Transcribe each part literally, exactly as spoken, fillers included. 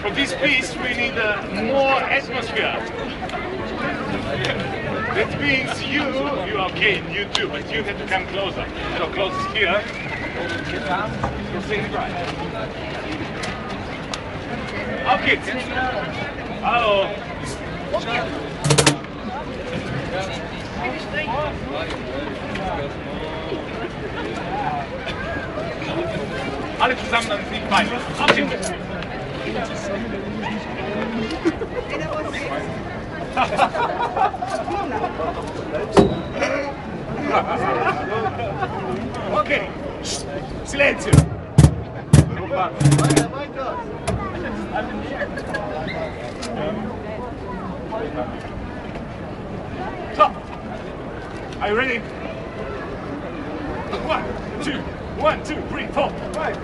For this piece, we need uh, more atmosphere. That means you, you are okay, you too, but you have to come closer. So close here. Okay. Hello. Alle zusammen, dann sind beide. Okay. Ok, silenzio. So, are you ready? One, two, one, two, three, four, five.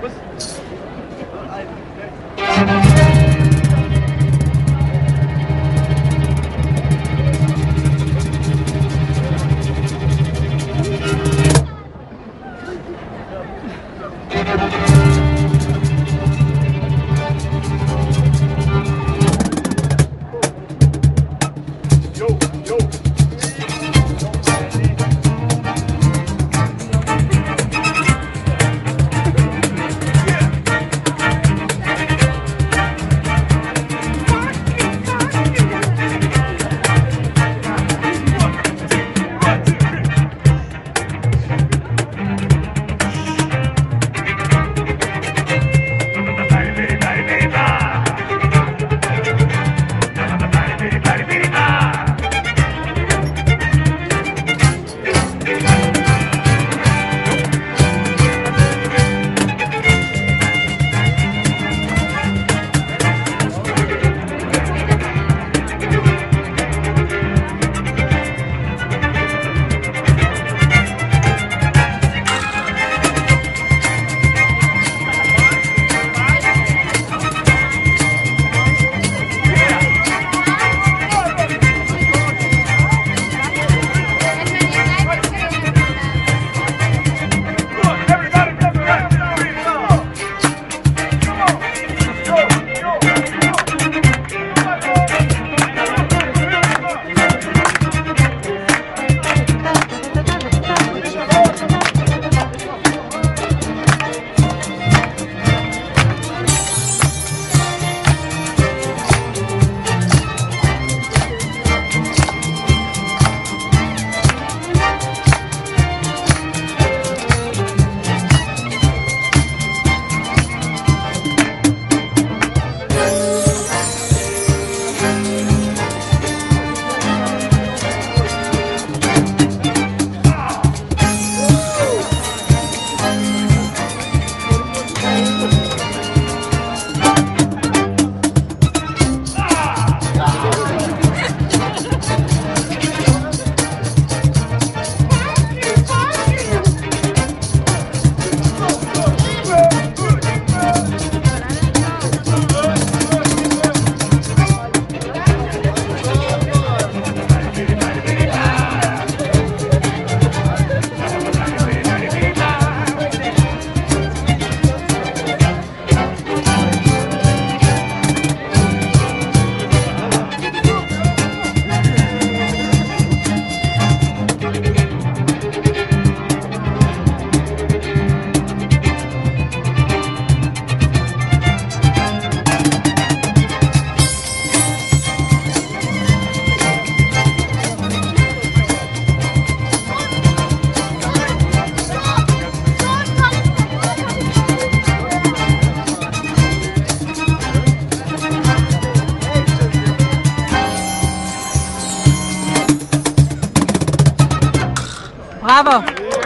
Bravo.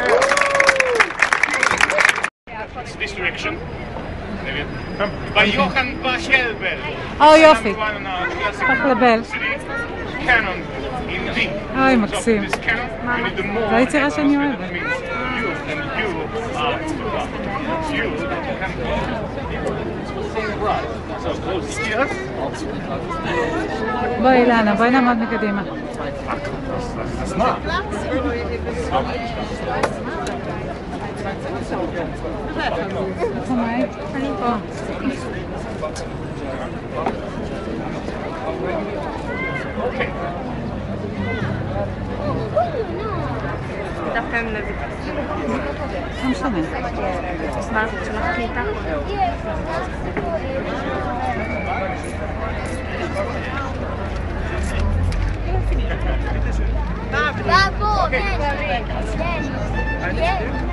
It's this direction. By Johann Bachelbel. Oh, יופי. כך לבל. Canon in D. אוי, מקסים. So this canon, you need the more. זו היצירה שאני אוהבת. You and you are you can sing right. So close here. בואי אילנה, בואי נעמוד מקדימה. Das nah. איפה מאי? פה. דווקא מנזיק. לא משנה. מה? שלחתי איתך? Bravo, vieni, vieni, vieni.